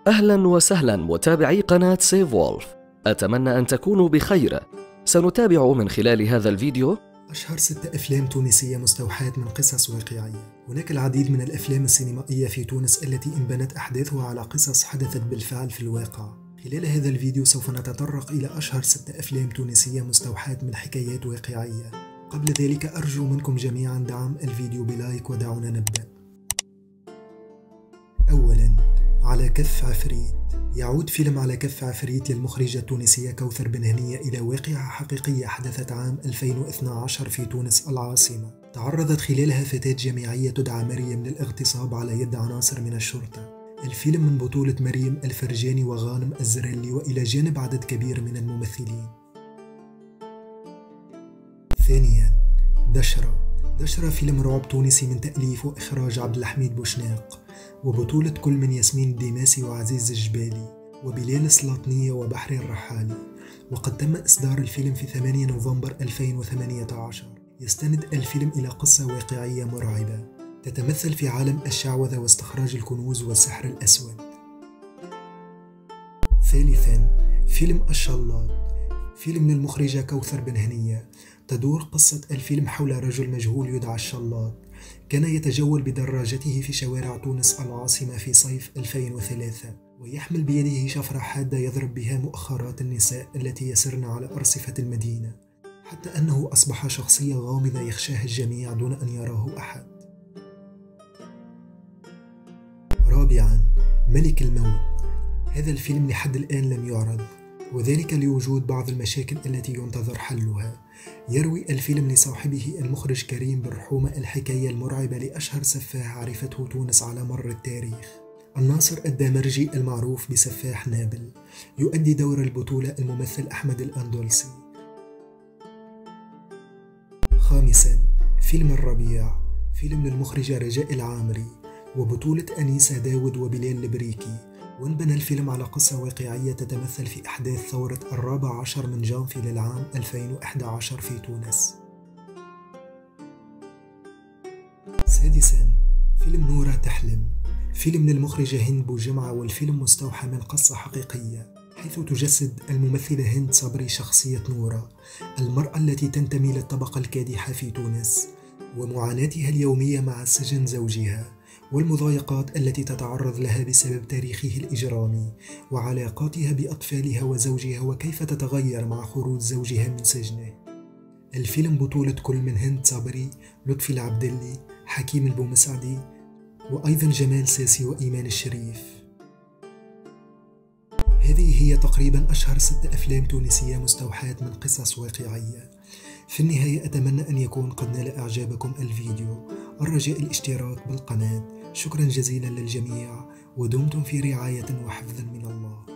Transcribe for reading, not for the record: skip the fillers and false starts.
أهلا وسهلا متابعي قناة سيف وولف، أتمنى أن تكونوا بخير. سنتابع من خلال هذا الفيديو أشهر 6 أفلام تونسية مستوحاة من قصص واقعية. هناك العديد من الأفلام السينمائية في تونس التي انبنت أحداثها على قصص حدثت بالفعل في الواقع. خلال هذا الفيديو سوف نتطرق إلى أشهر 6 أفلام تونسية مستوحاة من حكايات واقعية. قبل ذلك أرجو منكم جميعا دعم الفيديو بلايك ودعونا نبدأ. أولا، على كف عفريت. يعود فيلم على كف عفريت للمخرجة التونسية كوثر بن هنية إلى واقعة حقيقية حدثت عام 2012 في تونس العاصمة. تعرضت خلالها فتاة جامعية تدعى مريم للاغتصاب على يد عناصر من الشرطة. الفيلم من بطولة مريم الفرجاني وغانم الزرلي وإلى جانب عدد كبير من الممثلين. ثانيا، دشرة فيلم رعب تونسي من تأليف وإخراج عبد الحميد بوشناق، وبطولة كل من ياسمين الديماسي وعزيز الجبالي وبلال السلاطنية وبحري الرحالي. وقد تم إصدار الفيلم في 8 نوفمبر 2018. يستند الفيلم إلى قصة واقعية مرعبة تتمثل في عالم الشعوذة واستخراج الكنوز والسحر الأسود. ثالثا، فيلم الشلاط، فيلم للمخرجة كوثر بن هنية. تدور قصة الفيلم حول رجل مجهول يدعى الشلاط، كان يتجول بدراجته في شوارع تونس العاصمة في صيف 2003، ويحمل بيده شفرة حادة يضرب بها مؤخرات النساء التي يسرن على أرصفة المدينة، حتى أنه أصبح شخصية غامضة يخشاها الجميع دون أن يراه أحد. رابعا، ملك الموت. هذا الفيلم لحد الآن لم يعرض، وذلك لوجود بعض المشاكل التي ينتظر حلها. يروي الفيلم لصاحبه المخرج كريم بن رحومة الحكاية المرعبة لأشهر سفاح عرفته تونس على مر التاريخ، الناصر الدامرجي المعروف بسفاح نابل. يؤدي دور البطولة الممثل أحمد الأندلسي. خامسا، فيلم الربيع، فيلم للمخرجة رجاء العامري وبطولة أنيسة داود وبلال البريكي. وانبنى الفيلم على قصة واقعية تتمثل في أحداث ثورة 14 من جانفي للعام 2011 في تونس. سادسا، فيلم نورة تحلم، فيلم للمخرجة هند بوجمعة، والفيلم مستوحى من قصة حقيقية، حيث تجسد الممثلة هند صبري شخصية نورة، المرأة التي تنتمي للطبقة الكادحة في تونس، ومعاناتها اليومية مع سجن زوجها، والمضايقات التي تتعرض لها بسبب تاريخه الإجرامي، وعلاقاتها بأطفالها وزوجها وكيف تتغير مع خروج زوجها من سجنه. الفيلم بطولة كل من هند صبري، لطفي العبدلي، حكيم البومسعدي، وأيضا جمال ساسي وإيمان الشريف. هذه هي تقريبا أشهر 6 أفلام تونسية مستوحاة من قصص واقعية. في النهاية أتمنى أن يكون قد نال إعجابكم الفيديو. الرجاء الاشتراك بالقناة. شكرا جزيلا للجميع، ودمتم في رعاية وحفظ من الله.